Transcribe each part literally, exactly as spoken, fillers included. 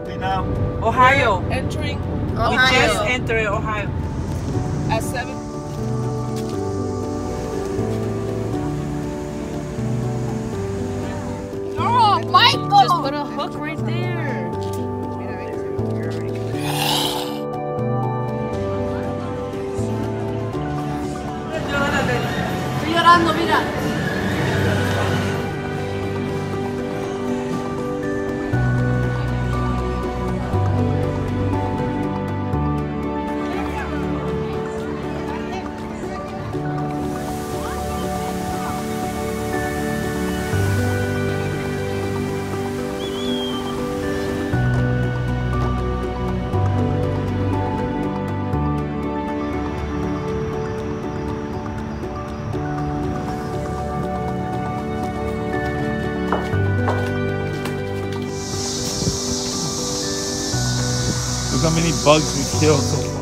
happy now? Ohio. We're entering Ohio. We just entered Ohio. At seven. Oh, Michael! Just put a hook right there. Estoy llorando, mira. Look how many bugs we killed so far.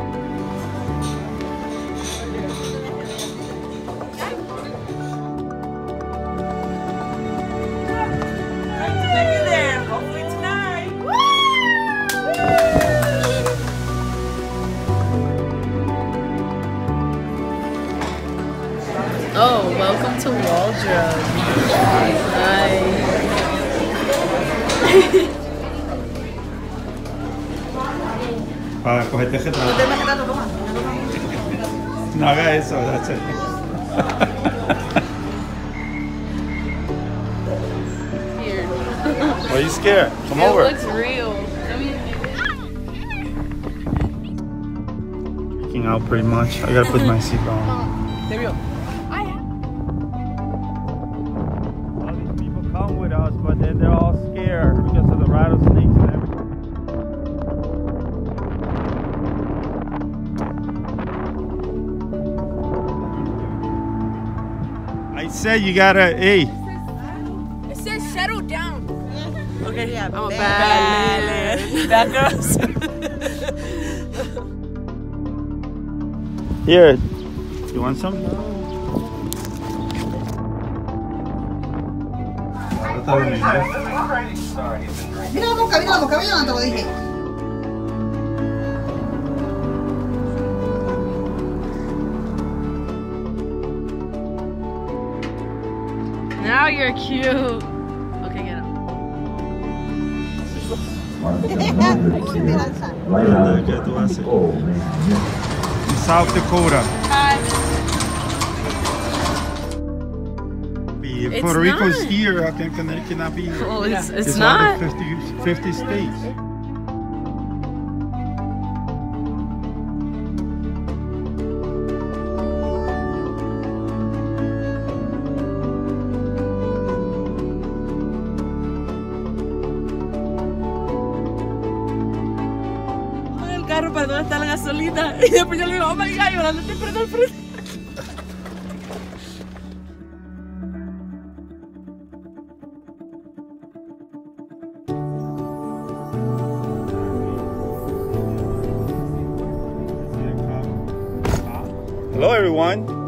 Oh, welcome to Waldron. Hi. Para cogerte retrato. No haga eso, that's it. Here. Why are you scared? Come It over. looks real. Freaking out pretty much. I gotta put my seatbelt on. There we go. All these people come with us, but then they're all scared because of the rattlesnakes and everything. I said you gotta, hey. It says settle down. Okay, yeah, I'm a bad bad girls. Here, you want some? Mira la boca, mira la boca, mira, no te lo dije. Now you're cute. Okay, get up. In South Dakota. Be- It's Puerto Rico's not. here. How can Connecticut not be here? Well, it's, it's, It's not. all the fifty, fifty states. El carro para dónde está la gasolina. Y después yo le digo, oh my god, llorando, te prendo el frente. Hello everyone.